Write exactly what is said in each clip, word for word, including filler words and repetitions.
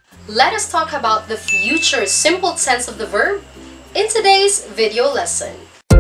Let us talk about the future simple tense of the verb in today's video lesson.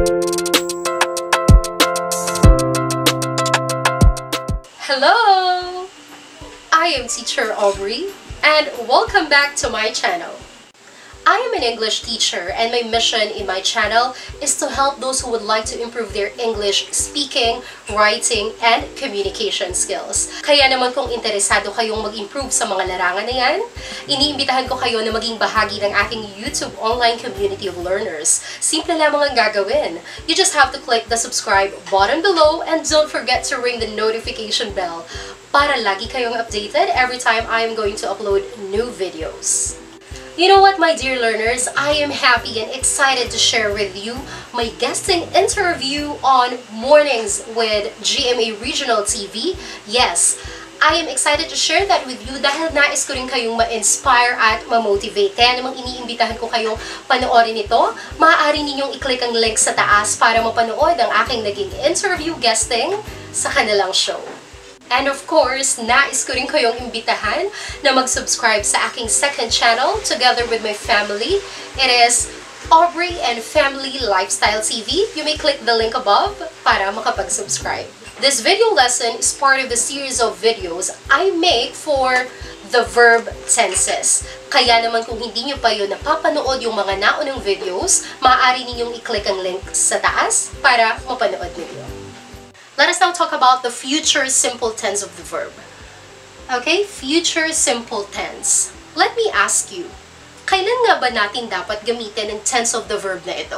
Hello! I am Teacher Aubrey and welcome back to my channel. I am an English teacher and my mission in my channel is to help those who would like to improve their English speaking, writing, and communication skills. Kaya naman kung interesado kayong mag-improve sa mga larangan na yan, iniimbitahan ko kayo na maging bahagi ng aking YouTube online community of learners. Simple lamang ang gagawin. You just have to click the subscribe button below and don't forget to ring the notification bell para lagi kayong updated every time I am going to upload new videos. You know what, my dear learners, I am happy and excited to share with you my guesting interview on Mornings with G M A Regional T V. Yes, I am excited to share that with you dahil nais ko rin kayong ma-inspire at ma-motivate. Kaya namang iniimbitahan ko kayong panoorin ito. Maaari ninyong i-click ang link sa taas para mapanood ang aking naging interview guesting sa kanilang show. And of course, nais ko rin kayong imbitahan na mag-subscribe sa aking second channel together with my family. It is Aubrey and Family Lifestyle T V. You may click the link above para makapag-subscribe. This video lesson is part of the series of videos I make for the verb tenses. Kaya naman kung hindi nyo pa yun napapanood yung mga naunang videos, maaari ninyong i-click ang link sa taas para mapanood ninyo. Let us now talk about the future simple tense of the verb. Okay, future simple tense. Let me ask you, kailan nga ba natin dapat gamitin ang tense of the verb na ito?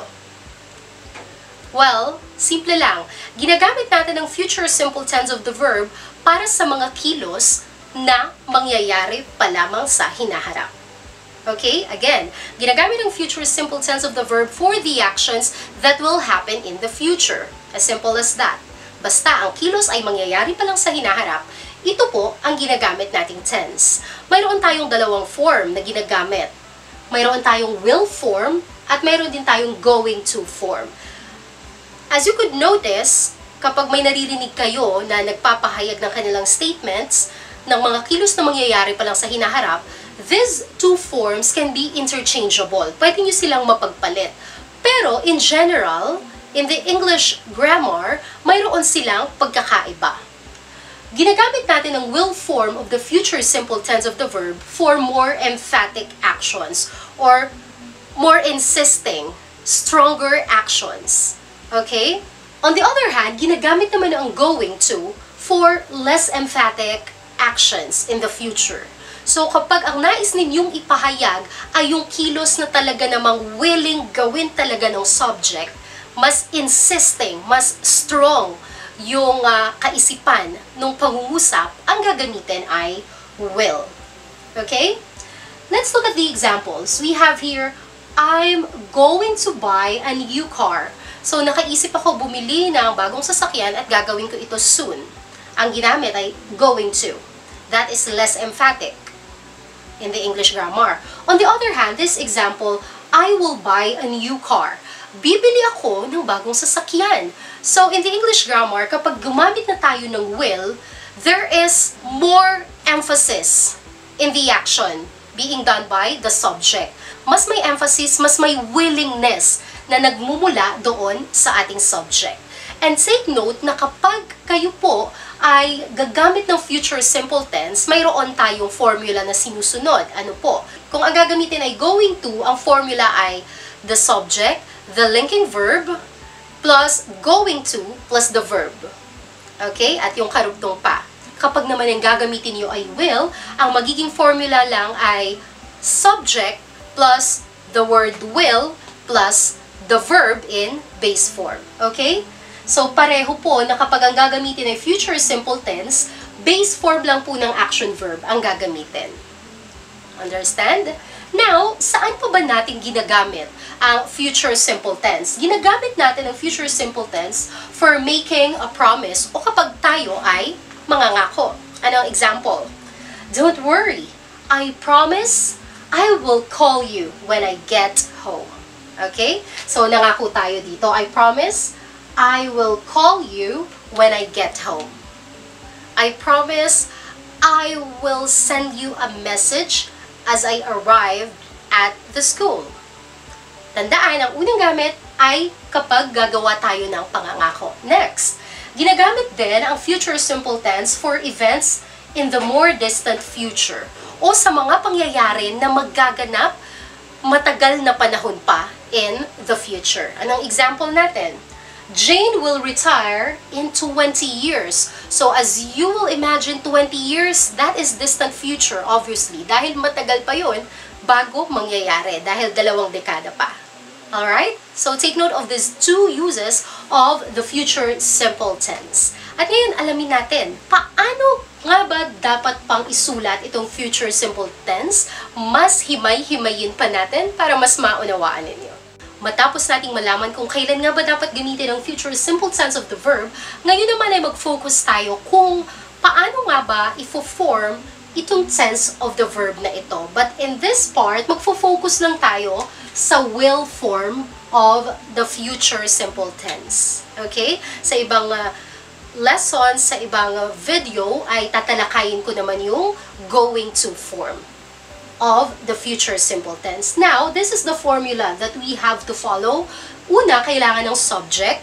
Well, simple lang. Ginagamit natin ang future simple tense of the verb para sa mga kilos na mangyayari pa lamang sa hinaharap. Okay, again, ginagamit ang future simple tense of the verb for the actions that will happen in the future. As simple as that. Basta ang kilos ay mangyayari pa lang sa hinaharap, ito po ang ginagamit nating tense. Mayroon tayong dalawang form na ginagamit. Mayroon tayong will form at mayroon din tayong going to form. As you could notice, kapag may naririnig kayo na nagpapahayag ng kanilang statements ng mga kilos na mangyayari pa lang sa hinaharap, these two forms can be interchangeable. Pwede nyo silang mapagpalit. Pero in general, in the English grammar, mayroon silang pagkakaiba. Ginagamit natin ang will form of the future simple tense of the verb for more emphatic actions or more insisting, stronger actions. Okay? On the other hand, ginagamit naman ang going to for less emphatic actions in the future. So kapag ang nais ninyong ipahayag ay yung kilos na talaga namang willing gawin talaga ng subject, mas insisting, mas strong yung uh, kaisipan ng pangungusap, ang gagamitin ay will. Okay? Let's look at the examples. We have here, I'm going to buy a new car. So, nakaisip ako bumili ng bagong sasakyan at gagawin ko ito soon. Ang ginamit ay going to. That is less emphatic in the English grammar. On the other hand, this example, I will buy a new car. Bibili ako ng bagong sasakyan. So, in the English grammar, kapag gumamit na tayo ng will, there is more emphasis in the action being done by the subject. Mas may emphasis, mas may willingness na nagmumula doon sa ating subject. And take note na kapag kayo po ay gagamit ng future simple tense, mayroon tayong formula na sinusunod. Ano po? Kung ang gagamitin ay going to, ang formula ay the subject, the linking verb, plus going to, plus the verb. Okay? At yung karugtong pa. Kapag naman ang gagamitin nyo ay will, ang magiging formula lang ay subject plus the word will plus the verb in base form. Okay? So, pareho po na kapag ang gagamitin ay future simple tense, base form lang po ng action verb ang gagamitin. Understand? Now, saan pa ba natin ginagamit ang future simple tense? Ginagamit natin ang future simple tense for making a promise o kapag tayo ay mangangako. Ano ang example? Don't worry, I promise I will call you when I get home. Okay? So, nangako tayo dito. I promise I will call you when I get home. I promise I will send you a message as I arrived at the school. Tandaan, ang unang gamit ay kapag gagawa tayo ng pangangako. Next, ginagamit din ang future simple tense for events in the more distant future o sa mga pangyayari na maggaganap matagal na panahon pa in the future. Anong example natin? Jane will retire in twenty years. So as you will imagine, twenty years, that is distant future, obviously. Dahil matagal pa yun bago mangyayari. Dahil dalawang dekada pa. Alright? So take note of these two uses of the future simple tense. At ngayon, alamin natin, paano nga ba dapat pang isulat itong future simple tense? Mas himay-himayin pa natin para mas maunawaan ninyo. Matapos nating malaman kung kailan nga ba dapat gamitin ang future simple tense of the verb, ngayon naman ay mag-focus tayo kung paano nga ba ifo-form itong tense of the verb na ito. But in this part, magfo-focus lang tayo sa will form of the future simple tense. Okay? Sa ibang uh, lessons, sa ibang uh, video, ay tatalakayin ko naman yung going to form of the future simple tense. Now, this is the formula that we have to follow. Una, kailangan ng subject.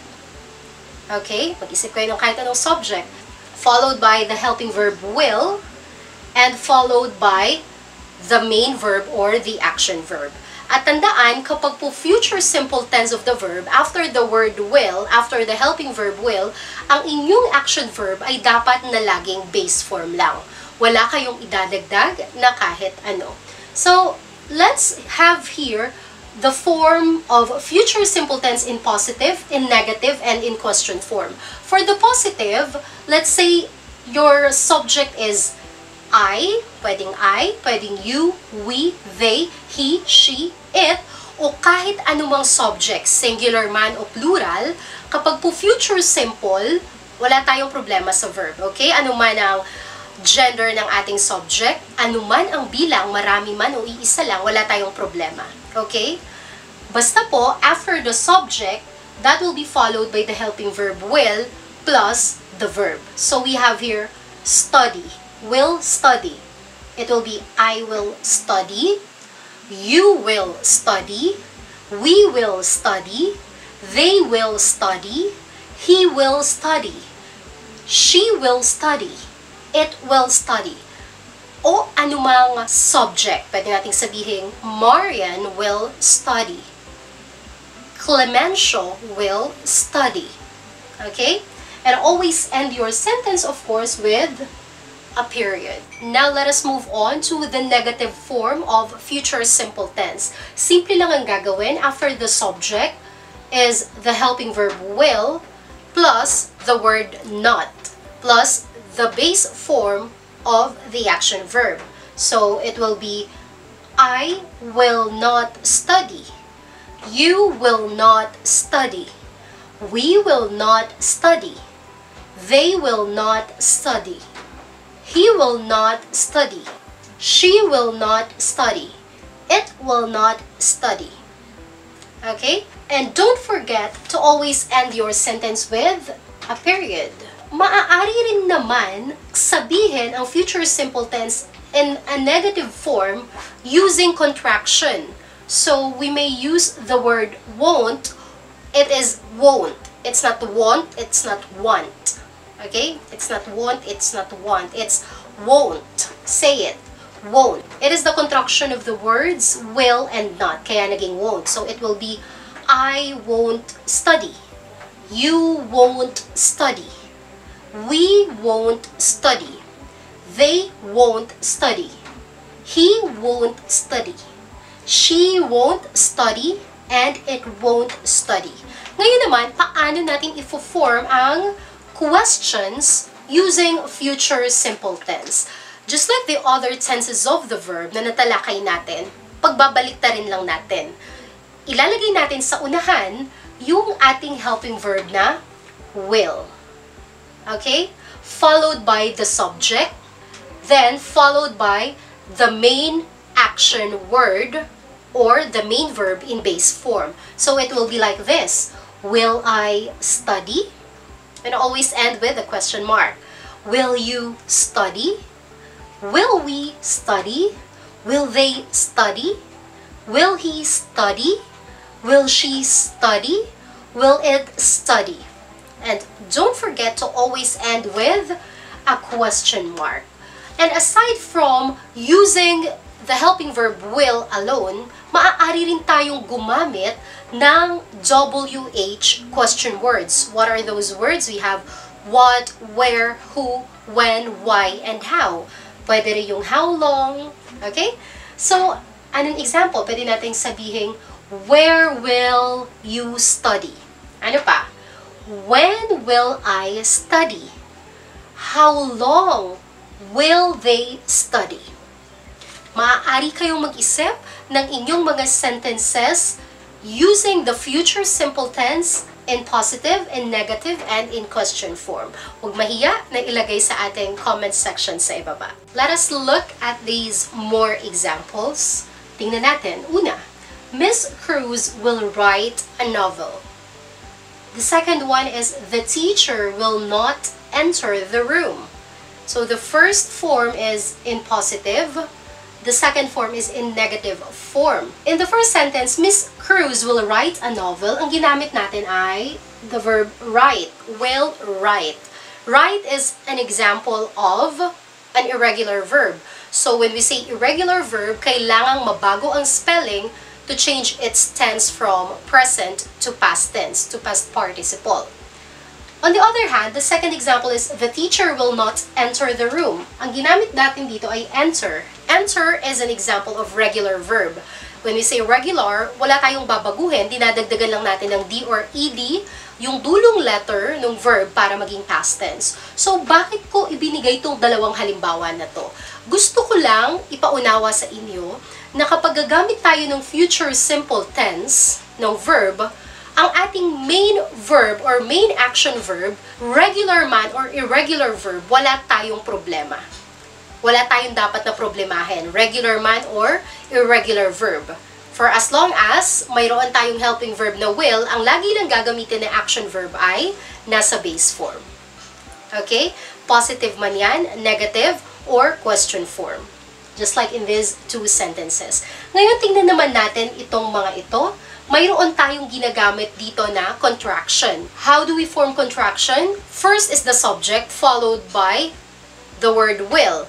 Okay? Mag-isip kayo ng kahit anong subject. Followed by the helping verb will, and followed by the main verb or the action verb. At tandaan, kapag po future simple tense of the verb, after the word will, after the helping verb will, ang inyong action verb ay dapat na laging base form lang. Wala kayong idadagdag na kahit ano. So, let's have here the form of future simple tense in positive, in negative, and in question form. For the positive, let's say your subject is I, pwedeng I, pwedeng you, we, they, he, she, it, o kahit anumang subject, singular man o plural. Kapag po future simple, wala tayong problema sa verb, okay? Ano man ang gender ng ating subject, anuman ang bilang, marami man o iisa lang, wala tayong problema. Okay? Basta po, after the subject, that will be followed by the helping verb will plus the verb. So we have here, study. Will study. It will be, I will study. You will study. We will study. They will study. He will study. She will study. It will study. O anumang subject, pwede nating sabihin, Marian will study. Clemencio will study. Okay? And always end your sentence, of course, with a period. Now, let us move on to the negative form of future simple tense. Simple lang ang gagawin after the subject is the helping verb will plus the word not plus the base form of the action verb. So, it will be, I will not study. You will not study. We will not study. They will not study. He will not study. She will not study. It will not study. Okay? And don't forget to always end your sentence with a period. Maaari rin naman sabihin ang future simple tense in a negative form using contraction. So, we may use the word won't. It is won't. It's not want, it's not want. Okay? It's not want, it's not want. It's won't. Say it. Won't. It is the contraction of the words will and not. Kaya naging won't. So, it will be, I won't study. You won't study. We won't study. They won't study. He won't study. She won't study. And it won't study. Ngayon naman, paano natin ifo-form ang questions using future simple tense? Just like the other tenses of the verb na natalakay natin, pagbabalik ta rin lang natin. Ilalagay natin sa unahan yung ating helping verb na will. Okay? Followed by the subject, then followed by the main action word or the main verb in base form. So it will be like this. Will I study? And always end with a question mark. Will you study? Will we study? Will they study? Will he study? Will she study? Will it study? And don't forget to always end with a question mark. And aside from using the helping verb will alone, maaari rin tayong gumamit ng W H question words. What are those words? We have what, where, who, when, why, and how. Pwede rin yung how long. Okay? So, anong example? Pwede nating sabihin, where will you study? Ano pa? When will I study? How long will they study? Maaari kayong mag-isip ng inyong mga sentences using the future simple tense in positive, in negative, and in question form. Huwag mahiya na ilagay sa ating comment section sa ibaba. Let us look at these more examples. Tingnan natin. Una, Miss Cruz will write a novel. The second one is, the teacher will not enter the room. So the first form is in positive. The second form is in negative form. In the first sentence, Miss Cruz will write a novel. Ang ginamit natin ay the verb write, will write. Write is an example of an irregular verb. So when we say irregular verb, kailangang mabago ang spelling to change its tense from present to past tense, to past participle. On the other hand, the second example is, the teacher will not enter the room. Ang ginamit natin dito ay enter. Enter is an example of regular verb. When we say regular, wala tayong babaguhin, dinadagdagan lang natin ng D or E D, yung dulong letter ng verb para maging past tense. So, bakit ko ibinigay itong dalawang halimbawa na to? Gusto ko lang ipaunawa sa inyo na kapag gagamit tayo ng future simple tense ng verb, ang ating main verb or main action verb, regular man or irregular verb, wala tayong problema. Wala tayong dapat na problemahin, regular man or irregular verb. For as long as mayroon tayong helping verb na will, ang lagi lang gagamitin na action verb ay nasa base form. Okay? Positive man yan, negative, or question form. Just like in these two sentences. Ngayon, tingnan naman natin itong mga ito. Mayroon tayong ginagamit dito na contraction. How do we form contraction? First is the subject, followed by the word will.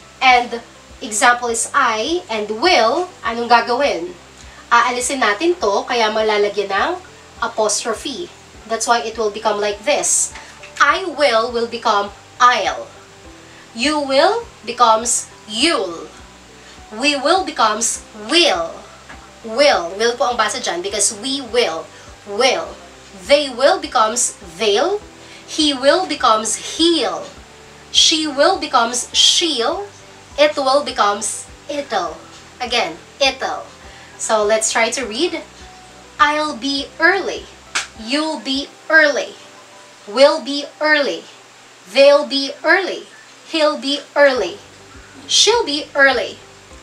And example is I, and will, anong gagawin? Aalisin natin to, kaya malalagyan ng apostrophe. That's why it will become like this. I will will become I'll. You will becomes you'll. We will becomes will. Will. Will po ang basa dyan because we will. Will. They will becomes they'll. He will becomes he'll. She will becomes she'll. It will becomes it'll. Again, it'll. So let's try to read. I'll be early. You'll be early. We'll be early. They'll be early. He'll be early. She'll be early.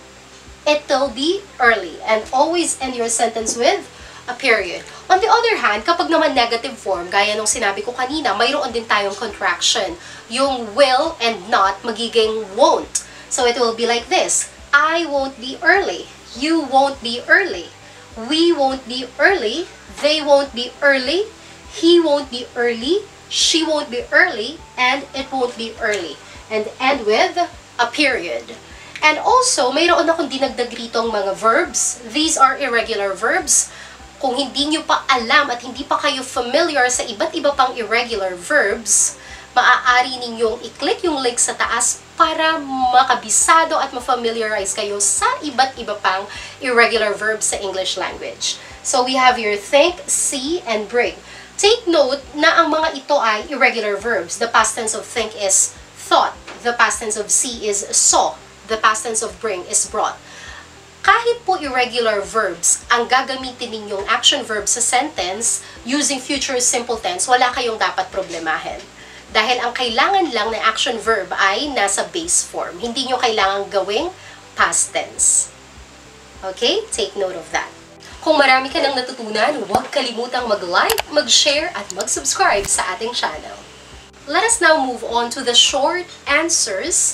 It'll be early. And always end your sentence with a period. On the other hand, kapag naman negative form, gaya nung sinabi ko kanina, mayroon din tayong contraction. Yung will and not magiging won't. So it will be like this. I won't be early. You won't be early. We won't be early. They won't be early. He won't be early. She won't be early. And it won't be early. And end with a period. And also, mayroon akong dinagdag ritong mga verbs. These are irregular verbs. Kung hindi nyo pa alam at hindi pa kayo familiar sa iba't iba pang irregular verbs, maaari ninyong i-click yung link sa taas para makabisado at ma-familiarize kayo sa iba't iba pang irregular verbs sa English language. So we have your think, see, and bring. Take note na ang mga ito ay irregular verbs. The past tense of think is thought. The past tense of see is saw. The past tense of bring is brought. Kahit po irregular verbs ang gagamitin ninyong action verb sa sentence using future simple tense, wala kayong dapat problemahin. Dahil ang kailangan lang na action verb ay nasa base form. Hindi nyo kailangan gawing past tense. Okay? Take note of that. Kung marami ka nang natutunan, huwag kalimutang mag-like, mag-share, at mag-subscribe sa ating channel. Let us now move on to the short answers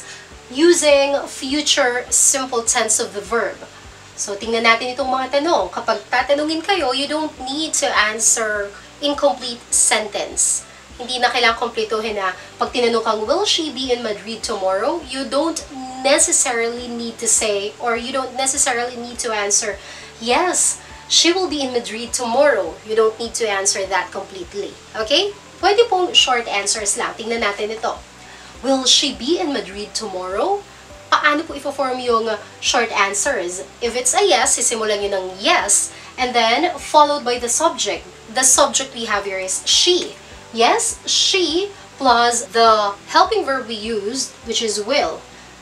using future simple tense of the verb. So, tingnan natin itong mga tanong. Kapag tatanungin kayo, you don't need to answer incomplete sentence. Hindi na kailangang kompletuhin na pag tinanong kang, will she be in Madrid tomorrow? You don't necessarily need to say, or you don't necessarily need to answer, yes, she will be in Madrid tomorrow. You don't need to answer that completely. Okay? Pwede pong short answers lang. Tingnan natin ito. Will she be in Madrid tomorrow? Paano po i-form yung short answers? If it's a yes, sisimulan nyo ng yes, and then followed by the subject. The subject we have here is she. Yes, she, plus the helping verb we used, which is will.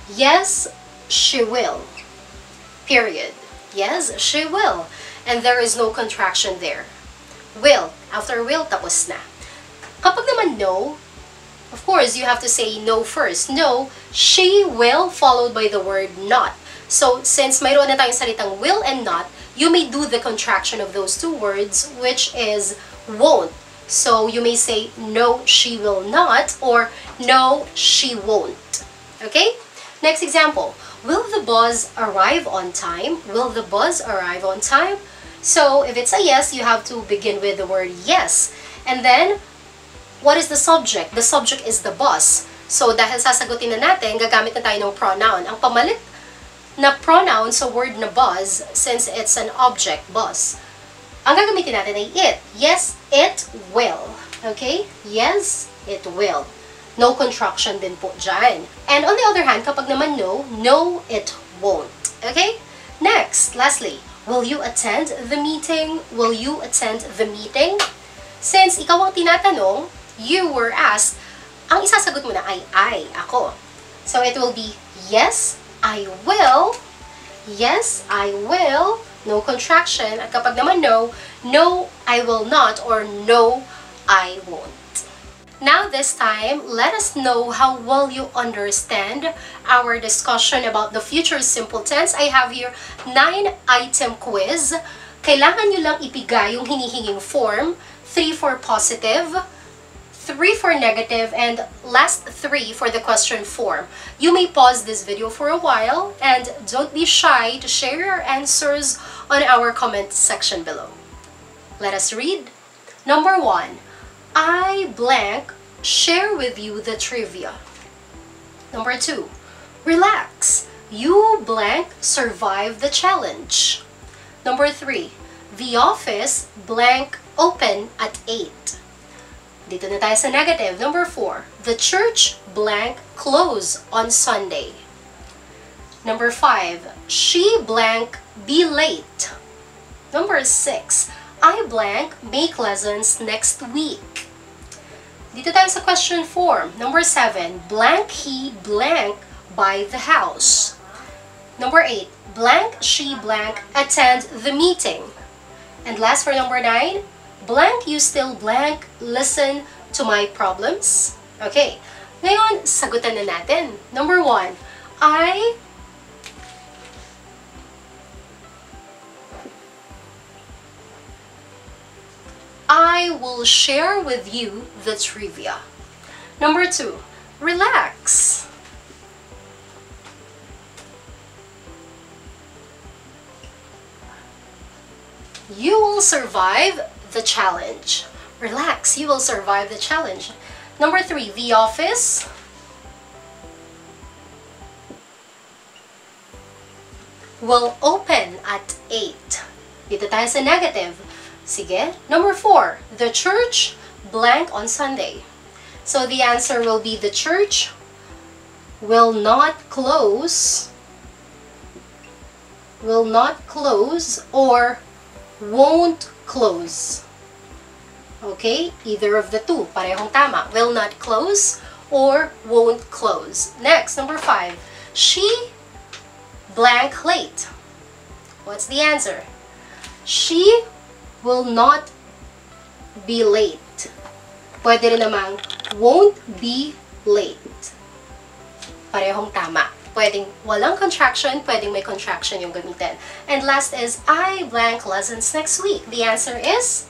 Yes, she will. Period. Yes, she will. And there is no contraction there. Will. After will, tapos na. Kapag naman no, of course, you have to say no first. No, she will, followed by the word not. So, since mayroon na tayong salitang will and not, you may do the contraction of those two words, which is won't. So, you may say, no, she will not, or no, she won't. Okay? Next example. Will the bus arrive on time? Will the bus arrive on time? So, if it's a yes, you have to begin with the word yes. And then, what is the subject? The subject is the bus. So, dahil sasagutin na natin, gagamit na tayo ng pronoun. Ang pamalit na pronoun sa word na bus, since it's an object, bus, ang gagamitin natin ay it. Yes, it will. Okay? Yes, it will. No contraction din po dyan. And on the other hand, kapag naman no, no, it won't. Okay? Next, lastly, will you attend the meeting? Will you attend the meeting? Since ikaw ang tinatanong, you were asked, ang isasagot mo na ay I, ako. So, it will be, yes, I will. Yes, I will. No contraction. At kapag naman no, no, I will not, or no, I won't. Now, this time, let us know how well you understand our discussion about the future simple tense. I have here nine item quiz. Kailangan nyo lang ibigay yung hinihinging form. Three for positive, three for negative, and last three for the question form. You may pause this video for a while, and don't be shy to share your answers on our comment section below. Let us read. Number one, I blank share with you the trivia. Number two, relax. You blank survive the challenge. Number three, the office blank open at eight. Dito na tayo sa negative. Number four, the church blank close on Sunday. Number five, she blank be late. Number six, I blank make lessons next week. Dito tayo sa question form. Number seven, blank he blank buy the house. Number eight, blank she blank attend the meeting. And last for number nine, blank you still blank listen to my problems. Okay. Ngayon, sagutan na natin. Number one, I I will share with you the trivia. Number two, relax. You will survive the challenge. Relax, you will survive the challenge. Number three, the office will open at eight. Dito tayo sa negative. Sige. Number four, the church blank on Sunday. So the answer will be the church will not close, will not close, or won't close. Okay? Either of the two. Parehong tama. Will not close or won't close. Next, number five. She blank late. What's the answer? She will not be late. Pwede rin namang won't be late. Parehong tama. Pwedeng walang contraction, pwedeng may contraction yung gamitin. And last is, I blank lessons next week. The answer is,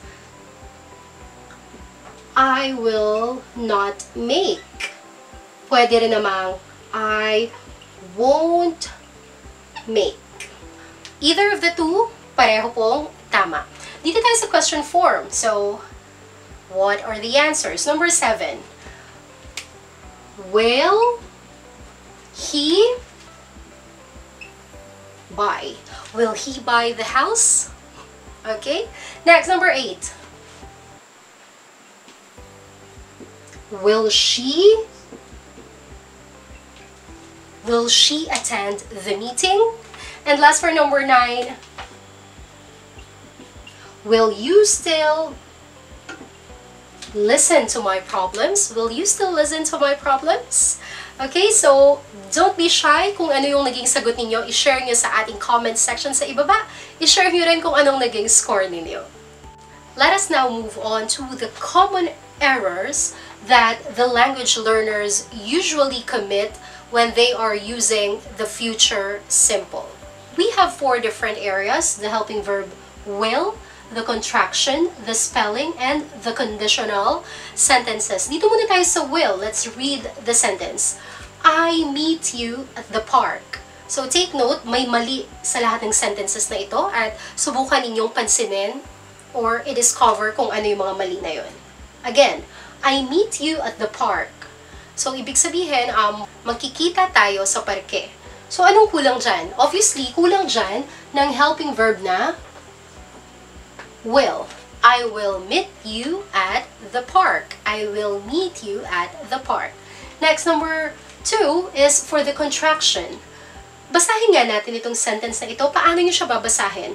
I will not make. Pwede rin namang, I won't make. Either of the two, pareho pong tama. Dito tayo sa question form. So, what are the answers? Number seven. Will he buy? Will he buy the house? Okay. Next, number eight. Will she? Will she attend the meeting? And last for number nine. Will you still listen to my problems? Will you still listen to my problems? Okay, so don't be shy kung ano yung naging sagot ninyo. I-share nyo sa ating comment section sa ibaba. I-share nyo rin kung anong naging score ninyo. Let us now move on to the common errors that the language learners usually commit when they are using the future simple. We have four different areas: the helping verb will, the contraction, the spelling, and the conditional sentences. Dito muna tayo sa will. Let's read the sentence. I meet you at the park. So take note, may mali sa lahat ng sentences na ito at subukan ninyong pansinin or i-discover kung ano yung mga mali na yun. Again, I meet you at the park. So ibig sabihin, um, magkikita tayo sa parke. So anong kulang dyan? Obviously, kulang dyan ng helping verb na will. I will meet you at the park. I will meet you at the park. Next, number two is for the contraction. Basahin nga natin itong sentence na ito. Paano nyo siya babasahin?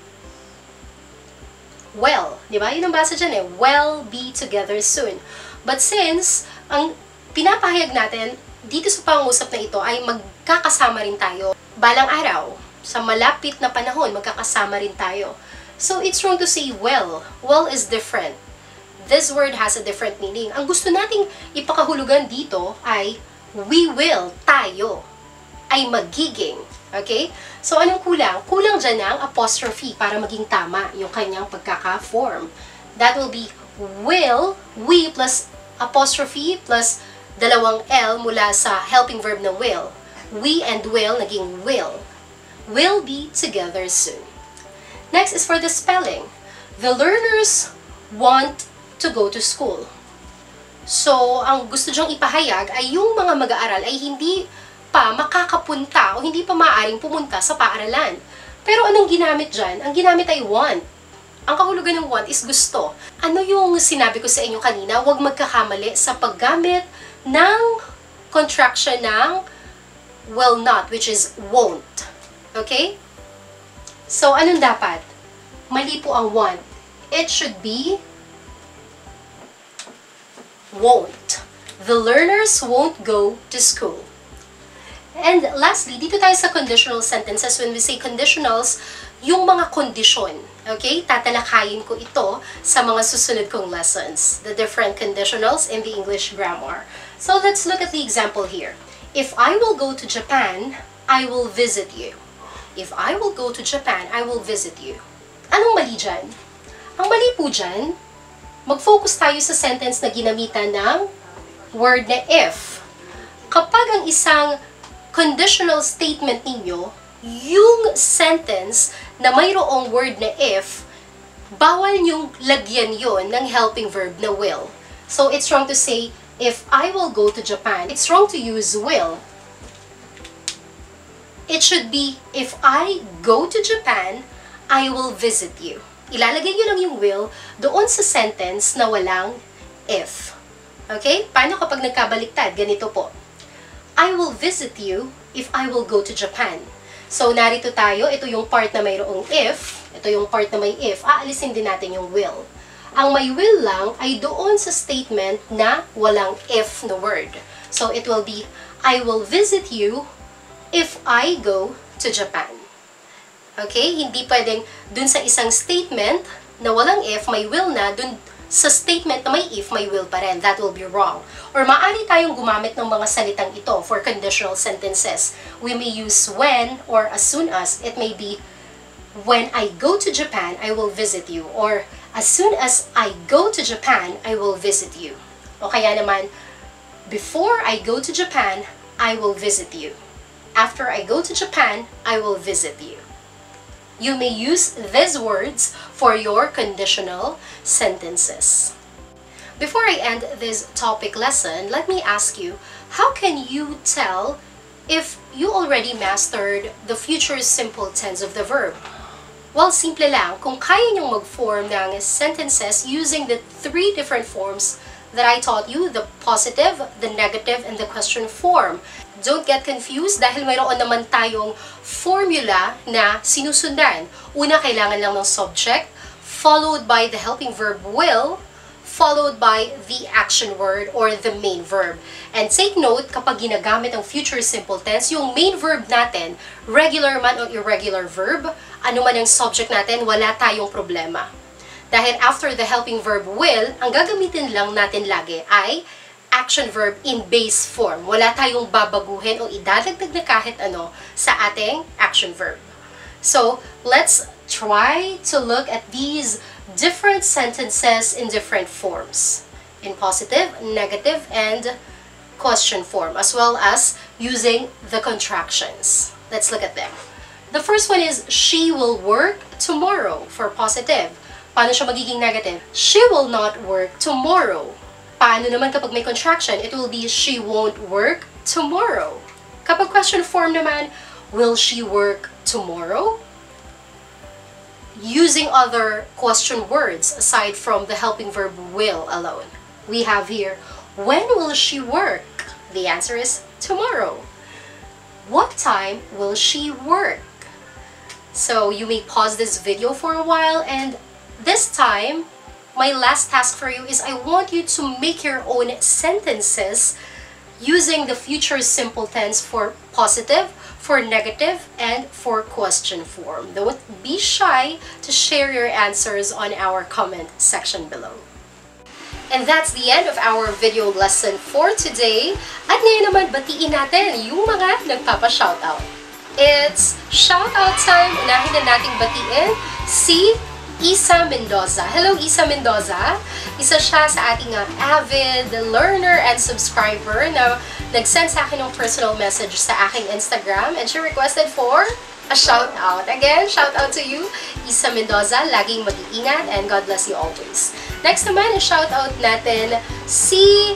Well, di ba? Yun ang basa dyan eh. Well, be together soon. But since ang pinapahayag natin dito sa pangusap na ito ay magkakasama rin tayo balang araw, sa malapit na panahon, magkakasama rin tayo. So, it's wrong to say well. Well is different. This word has a different meaning. Ang gusto nating ipakahulugan dito ay we will, tayo, ay magiging. Okay? So, anong kulang? Kulang dyan ng apostrophe para maging tama yung kanyang pagkaka-form. That will be will, we plus apostrophe plus dalawang L mula sa helping verb na will. We and will naging will. Will be together soon. Next is for the spelling. The learners want to go to school. So, ang gusto dyang ipahayag ay yung mga mag-aaral ay hindi pa makakapunta o hindi pa maaaring pumunta sa paaralan. Pero anong ginamit dyan? Ang ginamit ay want. Ang kahulugan ng want is gusto. Ano yung sinabi ko sa inyo kanina? Huwag magkakamali sa paggamit ng contraction ng will not, which is won't. Okay? So, anong dapat? Mali po ang want. It should be won't. The learners won't go to school. And lastly, dito tayo sa conditional sentences. When we say conditionals, yung mga kondisyon. Okay? Tatalakayin ko ito sa mga susunod kong lessons. The different conditionals in the English grammar. So, let's look at the example here. If I will go to Japan, I will visit you. If I will go to Japan, I will visit you. Anong mali dyan? Ang mali po dyan, mag-focus tayo sa sentence na ginamitan ng word na if. Kapag ang isang conditional statement ninyo, yung sentence na mayroong word na if, bawal nyong lagyan yon ng helping verb na will. So, it's wrong to say, if I will go to Japan. It's wrong to use will. It should be, if I go to Japan, I will visit you. Ilalagay nyo lang yung will doon sa sentence na walang if. Okay? Paano kapag nagkabaliktad? Ganito po. I will visit you if I will go to Japan. So, narito tayo. Ito yung part na mayroong if. Ito yung part na may if. Aalisin din natin yung will. Ang may will lang ay doon sa statement na walang if na word. So, it will be, I will visit you if I go to Japan. Okay? Hindi pwedeng dun sa isang statement na walang if, may will na, dun sa statement na may if, may will pa rin. That will be wrong. Or maaari tayong gumamit ng mga salitang ito for conditional sentences. We may use when or as soon as. It may be, when I go to Japan, I will visit you. Or, as soon as I go to Japan, I will visit you. O kaya naman, before I go to Japan, I will visit you. After I go to Japan, I will visit you. You may use these words for your conditional sentences. Before I end this topic lesson, let me ask you, how can you tell if you already mastered the future simple tense of the verb? Well, simple lang. Kung kaya niyong mag-form ng sentences using the three different forms that I taught you, the positive, the negative, and the question form. Don't get confused dahil mayroon naman tayong formula na sinusundan. Una, kailangan lang ng subject, followed by the helping verb will, followed by the action word or the main verb. And take note, kapag ginagamit ang future simple tense, yung main verb natin, regular man o irregular verb, ano man ang subject natin, wala tayong problema. Dahil after the helping verb will, ang gagamitin lang natin lagi ay action verb in base form. Wala tayong babaguhin o idadagdag na kahit ano sa ating action verb. So, let's try to look at these different sentences in different forms. In positive, negative, and question form, as well as using the contractions. Let's look at them. The first one is, she will work tomorrow for positive. Paano siya magiging negative? She will not work tomorrow. Paano naman kapag may contraction? It will be, she won't work tomorrow. Kapag question form naman, will she work tomorrow? Using other question words aside from the helping verb will alone. We have here, when will she work? The answer is tomorrow. What time will she work? So you may pause this video for a while, and this time, my last task for you is I want you to make your own sentences using the future simple tense for positive, for negative, and for question form. Don't be shy to share your answers on our comment section below. And that's the end of our video lesson for today. At ngayon naman, batiin natin yung mga nagpapa-shoutout. It's shoutout time. Unahin na nating batiin si Isa Mendoza. Hello, Isa Mendoza. Isa siya sa ating uh, avid learner and subscriber na nag-send sa akin ng personal message sa aking Instagram, and she requested for a shout-out. Again, shout-out to you, Isa Mendoza. Laging mag-iingat and God bless you always. Next naman, shout-out natin si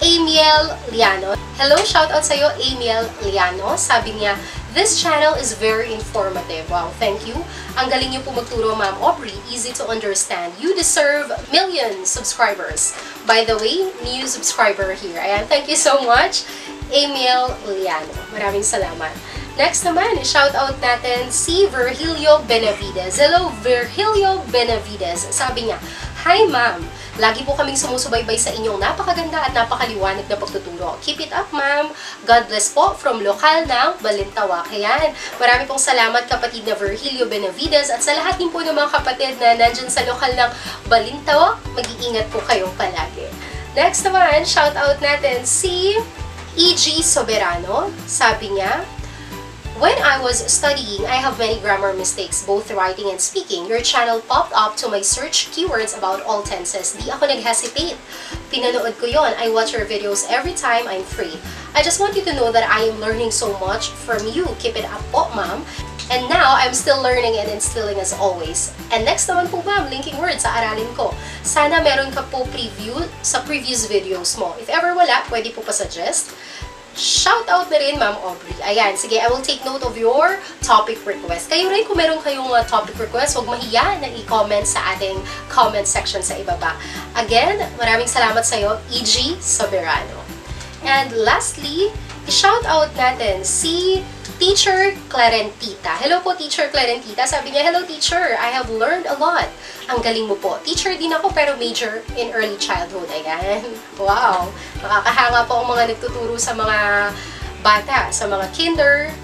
Amiel Liano. Hello, shout-out sa'yo, Amiel Liano. Sabi niya, this channel is very informative. Wow, thank you. Ang galing niyo po magturo, Ma'am Aubrey. Easy to understand. You deserve million subscribers. By the way, new subscriber here. Ayan, thank you so much, Amiel Liano. Maraming salamat. Next naman, shout-out natin si Virgilio Benavides. Hello, Virgilio Benavides. Sabi niya, hi, Ma'am. Lagi po kaming sumusubaybay sa inyong napakaganda at napakaliwanag na pagtuturo. Keep it up, ma'am. God bless po from lokal ng Balintawak. Ayan. Marami pong salamat, kapatid na Virgilio Benavides, at sa lahat din po ng mga kapatid na nandyan sa lokal ng Balintawak, mag-iingat po kayong palagi. Next naman, shout out natin si E G Soberano. Sabi niya, when I was studying, I have many grammar mistakes, both writing and speaking. Your channel popped up to my search keywords about all tenses. Di ako nag-hesitate. Pinanood ko yon. I watch your videos every time I'm free. I just want you to know that I am learning so much from you. Keep it up po, ma'am. And now, I'm still learning and instilling as always. And next naman po, ma'am, linking words sa aralin ko. Sana meron ka po preview sa previous videos mo. If ever wala, pwede po pa-suggest. Shout out na rin, Ma'am Aubrey. Ayan, sige, I will take note of your topic request. Kayo rin, kung meron kayong uh, topic request, huwag mahiya na i-comment sa ating comment section sa ibaba. Again, maraming salamat sa iyo, E G Soberano. And lastly, i-shout out natin si Teacher Clarentita. Hello po, Teacher Clarentita. Sabi niya, hello, teacher. I have learned a lot. Ang galing mo po. Teacher din ako, pero major in early childhood. Ayan. Wow. Nakakahanga po ang mga nagtuturo sa mga bata, sa mga kinder.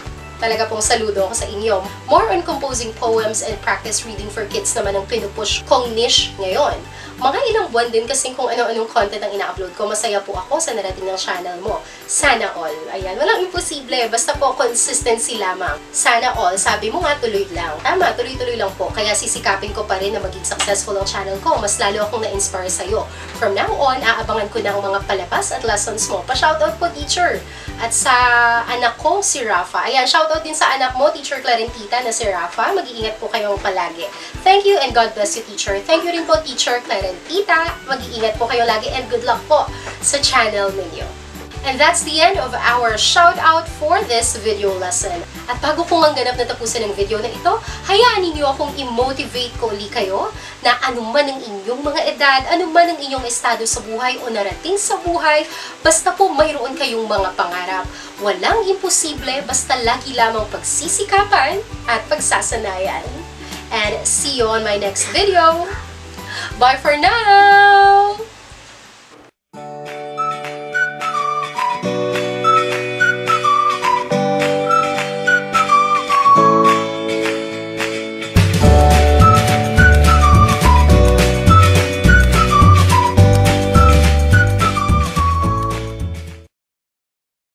Talaga pong saludo ako sa inyo. More on composing poems and practice reading for kids naman ang pinupush kong niche ngayon. Mga ilang buwan din kasi kung ano-anong content ang ina-upload ko. Masaya po ako sa narating ng channel mo. Sana all. Ayan, walang imposible. Basta po consistency lamang. Sana all. Sabi mo nga, tuloy lang. Tama, tuloy-tuloy lang po. Kaya sisikapin ko pa rin na maging successful ang channel ko. Mas lalo akong na-inspire sa'yo. From now on, aabangan ko na ang mga palabas at lessons mo. Pa-shoutout po, teacher. At sa anak ko, si Rafa. Ayan, shoutout din sa anak mo, Teacher Clarentita, na si Rafa. Mag-iingat po kayong palagi. Thank you and God bless you, teacher. Thank you rin po, Teacher Clarentita. Mag-iingat po kayo lagi and good luck po sa channel ninyo. And that's the end of our shout out for this video lesson. At bago ko ang ganap na tapusin ang video na ito, hayaan ninyo akong i-motivate ko uli kayo na anuman ang inyong mga edad, anuman ang inyong estado sa buhay o narating sa buhay, basta po mayroon kayong mga pangarap. Walang imposible, basta lagi lamang pagsisikapan at pagsasanayan. And see you on my next video. Bye for now!